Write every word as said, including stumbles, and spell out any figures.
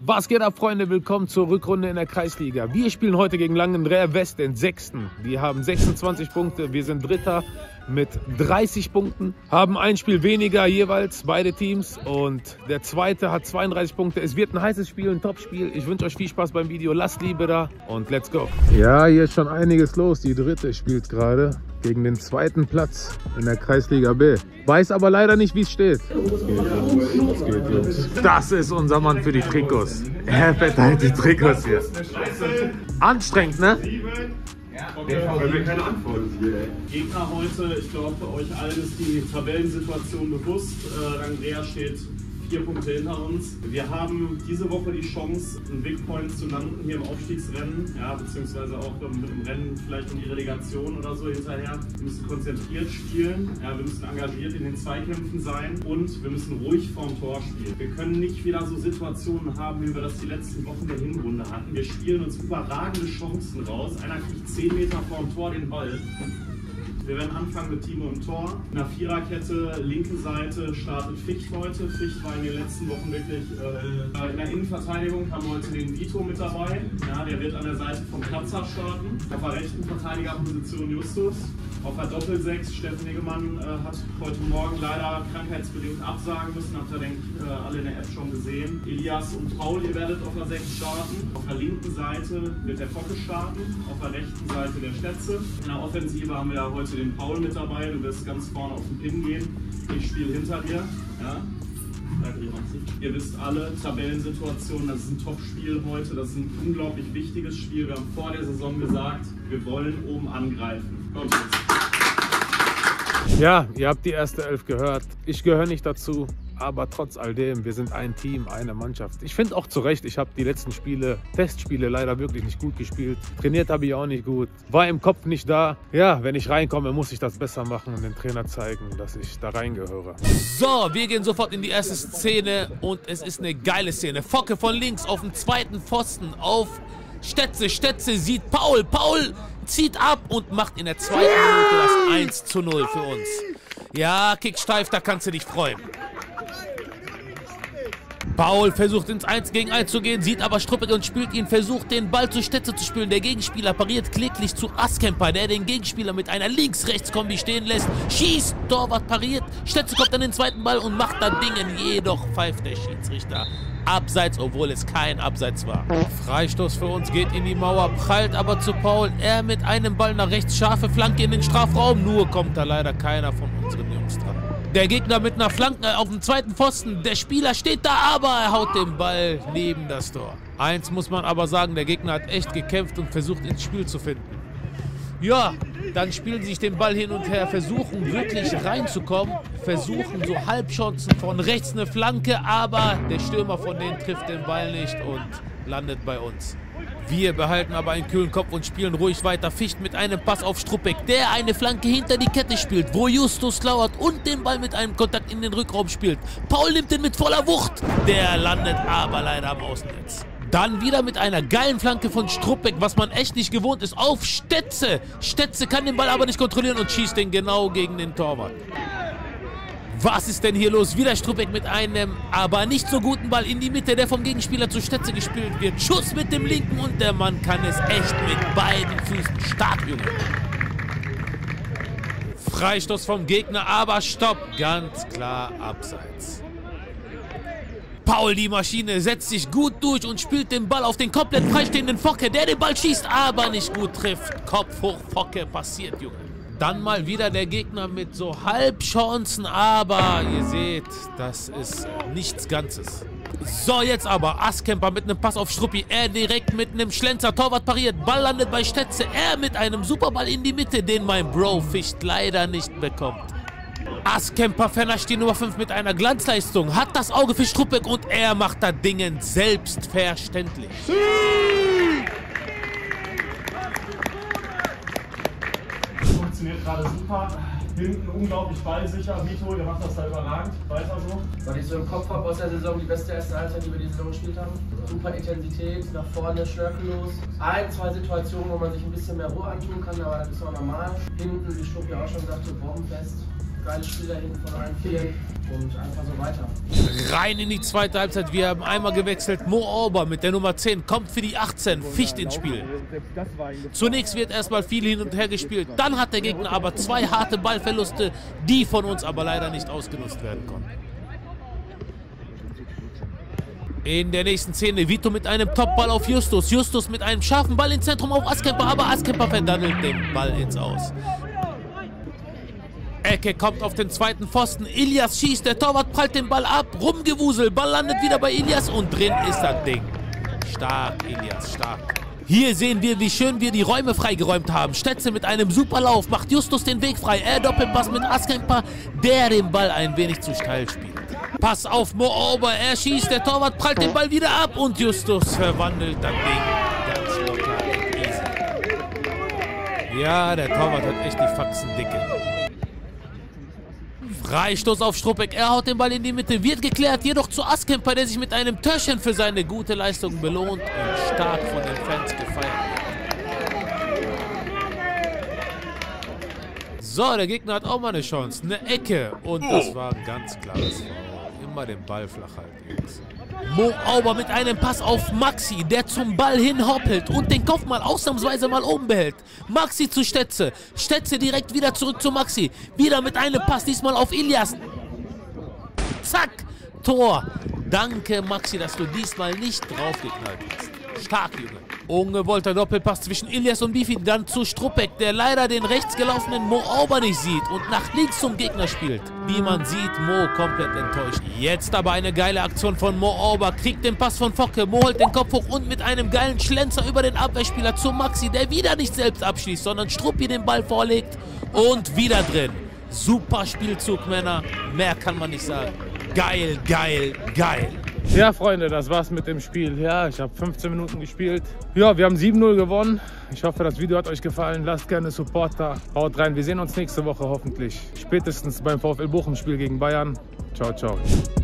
Was geht ab, Freunde? Willkommen zur Rückrunde in der Kreisliga. Wir spielen heute gegen Langenreher West, den Sechsten. Die haben sechsundzwanzig Punkte, wir sind Dritter mit dreißig Punkten. Haben ein Spiel weniger jeweils, beide Teams. Und der Zweite hat zweiunddreißig Punkte. Es wird ein heißes Spiel, ein Top-Spiel. Ich wünsche euch viel Spaß beim Video. Lasst Liebe da und let's go. Ja, hier ist schon einiges los. Die Dritte spielt gerade gegen den zweiten Platz in der Kreisliga B. Weiß aber leider nicht, wie es steht. Was geht, Jungs? Was geht, Jungs? Das ist unser Mann für die Trikots. Er verteilt die Trikots hier. Anstrengend, ne? Weil wir keine Antworten hier. Gegner heute, ich glaube, für euch allen ist die Tabellensituation bewusst. Äh, Langenreher steht vier Punkte hinter uns. Wir haben diese Woche die Chance, einen Big Point zu landen hier im Aufstiegsrennen, ja, beziehungsweise auch mit dem Rennen vielleicht in die Relegation oder so hinterher. Wir müssen konzentriert spielen, ja, wir müssen engagiert in den Zweikämpfen sein und wir müssen ruhig vorm Tor spielen. Wir können nicht wieder so Situationen haben, wie wir das die letzten Wochen der Hinrunde hatten. Wir spielen uns überragende Chancen raus. Einer kriegt zehn Meter vorm Tor den Ball. Wir werden anfangen mit Timo im Tor. In der Viererkette, linke Seite startet Ficht heute. Ficht war in den letzten Wochen wirklich äh, in der Innenverteidigung, haben wir heute den Vito mit dabei. Ja, der wird an der Seite vom Platzer starten. Auf der rechten Verteidigerposition Justus. Auf der Doppelsechs, Steffen Niggemann äh, hat heute Morgen leider krankheitsbedingt absagen müssen. Habt ihr, denke ich, äh, alle in der App schon gesehen. Elias und Paul, ihr werdet auf der sechs starten. Auf der linken Seite wird der Focke starten. Auf der rechten Seite der Stetze. In der Offensive haben wir heute den Paul mit dabei. Du wirst ganz vorne auf den Pin gehen. Ich spiele hinter dir. Ja. Ihr wisst alle, Tabellensituation, das ist ein Top-Spiel heute. Das ist ein unglaublich wichtiges Spiel. Wir haben vor der Saison gesagt, wir wollen oben angreifen. Kommt jetzt. Ja, ihr habt die erste Elf gehört. Ich gehöre nicht dazu, aber trotz all dem, wir sind ein Team, eine Mannschaft. Ich finde auch zu Recht, ich habe die letzten Spiele, Testspiele leider wirklich nicht gut gespielt. Trainiert habe ich auch nicht gut. War im Kopf nicht da. Ja, wenn ich reinkomme, muss ich das besser machen und dem Trainer zeigen, dass ich da reingehöre. So, wir gehen sofort in die erste Szene und es ist eine geile Szene. Focke von links auf dem zweiten Pfosten auf Stetze. Stetze sieht Paul. Paul zieht ab und macht in der zweiten Minute das eins zu null für uns. Ja, Kick steif, da kannst du dich freuen. Paul versucht ins eins gegen eins zu gehen, sieht aber Struppig und spielt ihn, versucht den Ball zu Stetze zu spielen. Der Gegenspieler pariert kläglich zu Askemper, der den Gegenspieler mit einer Links-Rechts-Kombi stehen lässt. Schießt, Torwart pariert, Stetze kommt an den zweiten Ball und macht da Dingen. Jedoch pfeift der Schiedsrichter Abseits, obwohl es kein Abseits war. Freistoß für uns, geht in die Mauer, prallt aber zu Paul. Er mit einem Ball nach rechts, scharfe Flanke in den Strafraum. Nur kommt da leider keiner von unseren Jungs dran. Der Gegner mit einer Flanke auf dem zweiten Pfosten. Der Spieler steht da, aber er haut den Ball neben das Tor. Eins muss man aber sagen, der Gegner hat echt gekämpft und versucht ins Spiel zu finden. Ja, dann spielen sie sich den Ball hin und her, versuchen wirklich reinzukommen, versuchen so Halbchancen von rechts eine Flanke, aber der Stürmer von denen trifft den Ball nicht und landet bei uns. Wir behalten aber einen kühlen Kopf und spielen ruhig weiter. Ficht mit einem Pass auf Struppig, der eine Flanke hinter die Kette spielt, wo Justus lauert und den Ball mit einem Kontakt in den Rückraum spielt. Paul nimmt den mit voller Wucht, der landet aber leider am Außennetz. Dann wieder mit einer geilen Flanke von Struppig, was man echt nicht gewohnt ist, auf Stetze. Stetze kann den Ball aber nicht kontrollieren und schießt den genau gegen den Torwart. Was ist denn hier los? Wieder Struppig mit einem, aber nicht so guten Ball in die Mitte, der vom Gegenspieler zu Stetze gespielt wird. Schuss mit dem linken und der Mann kann es echt mit beiden Füßen. Stark, Junge. Freistoß vom Gegner, aber stopp. Ganz klar Abseits. Paul, die Maschine, setzt sich gut durch und spielt den Ball auf den komplett freistehenden Focke, der den Ball schießt, aber nicht gut trifft. Kopf hoch, Focke, passiert, Junge. Dann mal wieder der Gegner mit so Halbchancen, aber ihr seht, das ist nichts Ganzes. So, jetzt aber Askemper mit einem Pass auf Struppi, er direkt mit einem Schlenzer, Torwart pariert, Ball landet bei Stetze, er mit einem Superball in die Mitte, den mein Bro Ficht leider nicht bekommt. Askemper vernascht die Nummer fünf mit einer Glanzleistung, hat das Auge für Struppig und er macht da Dingen selbstverständlich. Funktioniert gerade super. Hinten unglaublich ballsicher. Vito, ihr macht das da überragend. Weiter so. Was ich so im Kopf habe aus der Saison, die beste erste Halbzeit, die wir diese Saison gespielt haben. Super Intensität, nach vorne schnörkellos. Ein, zwei Situationen, wo man sich ein bisschen mehr Ruhe antun kann, aber das ist auch normal. Hinten, wie Strupp ja auch schon sagte, bombenfest. geile Spieler hinten von allen vier und einfach so weiter. Rein in die zweite Halbzeit. Wir haben einmal gewechselt. Mo Auber mit der Nummer zehn kommt für die achtzehn. Ficht ins Spiel. Zunächst wird erstmal viel hin und her gespielt. Dann hat der Gegner aber zwei harte Ballverluste, die von uns aber leider nicht ausgenutzt werden konnten. In der nächsten Szene Vito mit einem Topball auf Justus. Justus mit einem scharfen Ball ins Zentrum auf Askemper, aber Askemper verdandelt den Ball ins Aus. Ecke kommt auf den zweiten Pfosten. Ilias schießt, der Torwart prallt den Ball ab. Rumgewusel, Ball landet wieder bei Ilias und drin ist das Ding. Stark, Ilias, stark. Hier sehen wir, wie schön wir die Räume freigeräumt haben. Stetze mit einem super Lauf macht Justus den Weg frei. Er Doppelpass mit Askemper, der den Ball ein wenig zu steil spielt. Pass auf Mo Auber, er schießt, der Torwart prallt den Ball wieder ab und Justus verwandelt das Ding ganz locker und easy. Ja, der Torwart hat echt die Faxen dicke. Freistoß auf Struppeck, er haut den Ball in die Mitte, wird geklärt, jedoch zu Askemper, der sich mit einem Törchen für seine gute Leistung belohnt und stark von den Fans gefeiert wird. So, der Gegner hat auch mal eine Chance, eine Ecke und das war ein ganz klares Foul. Immer den Ball flach halten, Jungs. Mo Auber mit einem Pass auf Maxi, der zum Ball hin hoppelt und den Kopf mal ausnahmsweise mal oben behält. Maxi zu Stetze. Stetze direkt wieder zurück zu Maxi. Wieder mit einem Pass, diesmal auf Ilias. Zack, Tor. Danke, Maxi, dass du diesmal nicht draufgeknallt hast. Stark, Junge. Ungewollter Doppelpass zwischen Ilias und Bifi, dann zu Struppeck, der leider den rechts gelaufenen Mo Auber nicht sieht und nach links zum Gegner spielt. Wie man sieht, Mo komplett enttäuscht. Jetzt aber eine geile Aktion von Mo Auber, kriegt den Pass von Focke, Mo holt den Kopf hoch und mit einem geilen Schlenzer über den Abwehrspieler zu Maxi, der wieder nicht selbst abschließt, sondern Struppi den Ball vorlegt und wieder drin. Super Spielzug, Männer, mehr kann man nicht sagen. Geil, geil, geil. Ja, Freunde, das war's mit dem Spiel. Ja, ich habe fünfzehn Minuten gespielt. Ja, wir haben sieben null gewonnen. Ich hoffe, das Video hat euch gefallen. Lasst gerne Support da. Haut rein. Wir sehen uns nächste Woche hoffentlich. Spätestens beim VfL Bochum-Spiel gegen Bayern. Ciao, ciao.